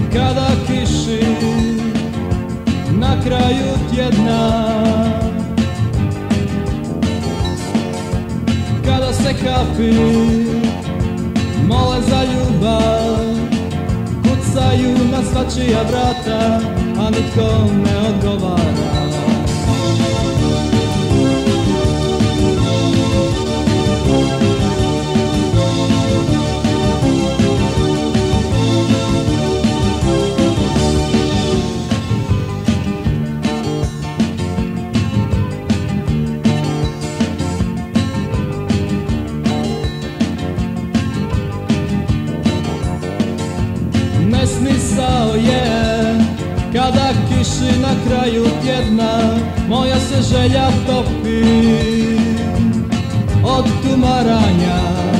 Kada kiši na kraju tjedna, kada se kapi mole za ljubav, kucaju na svačija vrata, a nitko ne odgovara. Nesmisao je kada kiši na kraju tjedna, moja se želja topi od tumaranja.